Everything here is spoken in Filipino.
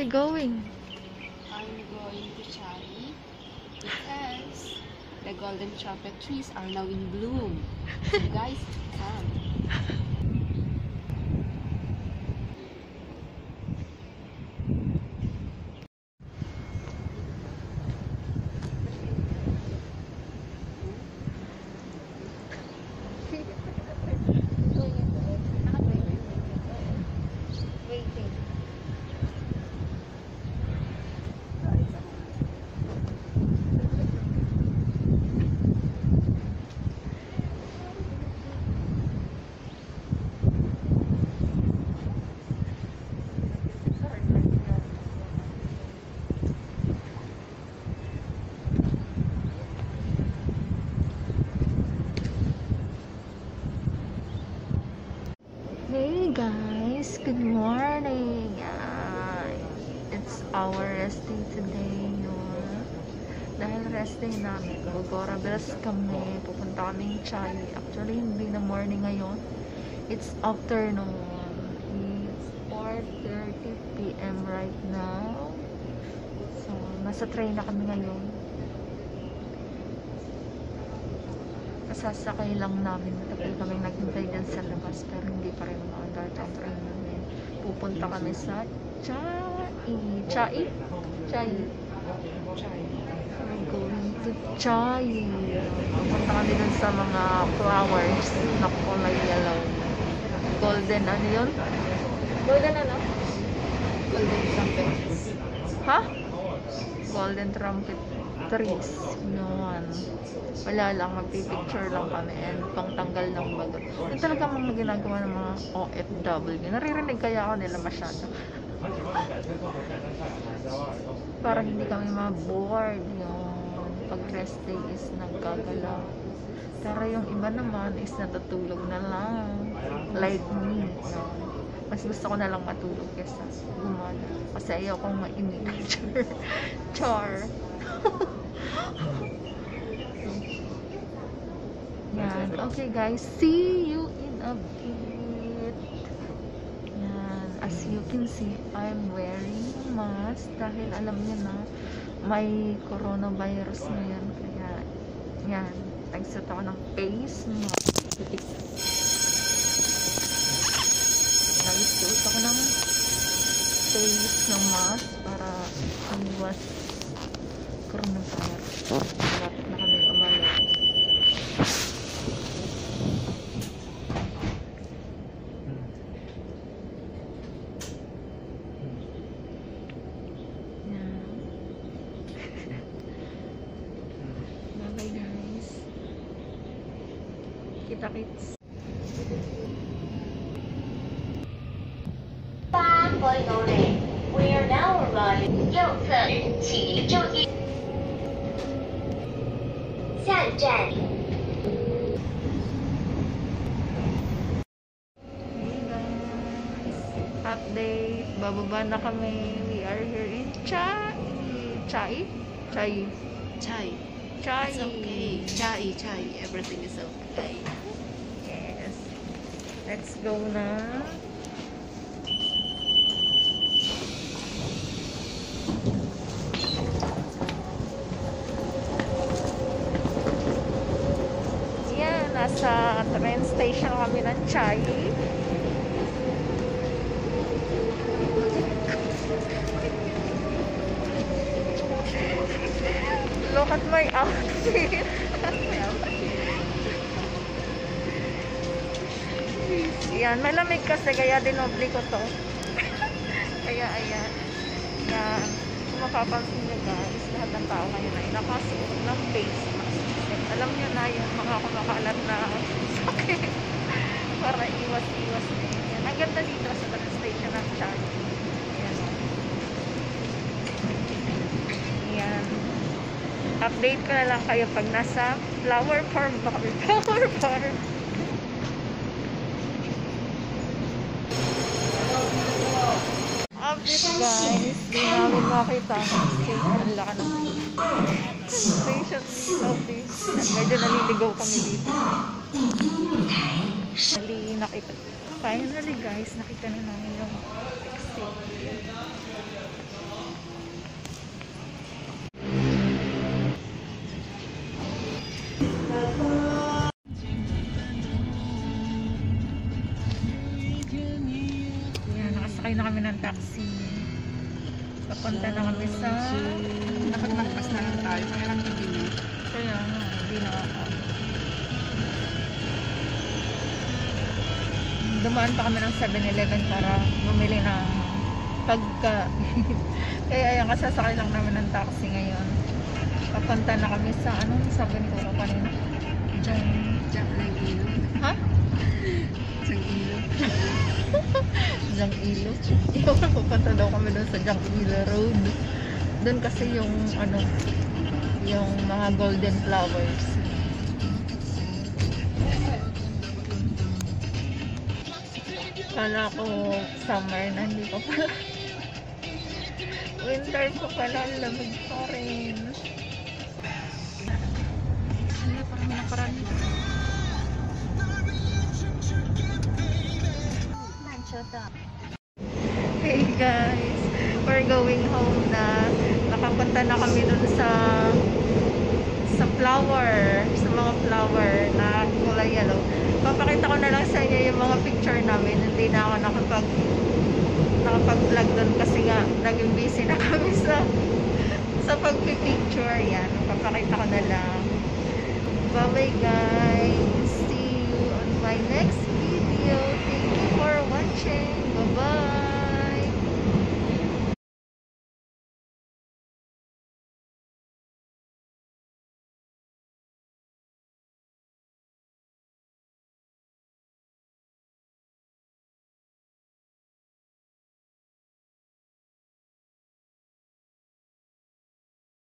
you going? I'm going to Chai because the golden trumpet trees are now in bloom. So guys, come. Hey guys, good morning. It's our rest day today, no? Dahil rest day namin, Gogora Bells kami, pupunta kaming Chai. Actually, hindi na morning ngayon. It's afternoon. It's 4:30 PM right now. So, nasa train na kami ngayon. Sasakay lang namin, matagal kaming naghintay dyan sa labas pero hindi pa rin ma-start ang train namin. Pupunta kami sa Chai. We're going to Chai. Pupunta kami dun sa mga flowers na kulay yellow. Golden ano yun? Golden ano? Golden trumpet. Ha? Golden trumpet trees. Yun. Wala lang, magpipicture lang kami and pangtanggal ng bagot. Yung talaga mga ginagawa ng mga OFW. Naririnig kaya ako nila masyado. Para hindi kami ma-bored. Yung pag rest day is nagkagalaw. Pero yung iba naman is natutulog na lang. Like me. Mas gusto ko na lang matulog kesa gumana. Kasi ayaw kong mainit. Char. Yan. Okay guys, see you in a bit. Yan. As you can see, I'm wearing mask dahil alam niyo na may coronavirus ngayon. Kaya yan. Nagsuot ako ng face mask. Nagsuot ako ng face ng mask para iwas coronavirus. Malapit na kami umalis. Bye guys. Kita-kits. We are now arriving. 右侧，请注意。下一站。 Hey guys. Update. Bababa na kami. We are here in Chai. Chai. Chai. It's okay. Chai. Everything is okay. Yes. Let's go na. Yan. Nasa train station kami ng Chai. Look at my outfit. Yan, malamig kasi kaya dinobli ko to. Kaya ayan. Yan. Kung mapapansin nyo guys, lahat ng tao ngayon ay nakasuot ng face mask. Alam nyo na yung mga kumakalat na sakit. Para iwas-iwas na yun. Ang ganda dito sa train station ng Chai. Yan. Yan. Update ko na lang kayo pag nasa flower farm ba kami. Flower farm. Update guys. Di namin makita ang station. Ang laka ng station dito. Medyo naliligaw kami dito. Nakita. Finally guys, nakita na namin yung exit. sasakay na kami ng taxi. Papunta na kami sa... Dapat magpas na lang tayo. Kaya lang hindi na. Kaya nga, hindi na ako. Dumaan pa kami ng 7-Eleven para bumili ng pagka. Kaya ayan, kasasakay lang namin ng taxi ngayon. Papunta na kami sa, anong sabi ko kanina? Diyan lang ilo. Ha? Diyan ilo. Jang Ilo. Yung pupunta daw kami doon sa Jang Ilo Road. Doon kasi yung ano, yung mga golden flowers. Kala ko summer na, hindi ko pala. Winter ko pala, lamig pa rin. Ano parang nakaraan. Hey guys, we're going home na. Nakapunta na kami dun sa flower, sa mga flower na kulay yellow. Papakita ko na lang sa inyo yung mga picture namin. Hindi na ako nakapag-vlog dun kasi nga naging busy na kami sa pagpipicture. Yan, papakita ko na lang. Bye bye guys, see you on my next video. Thank you for watching.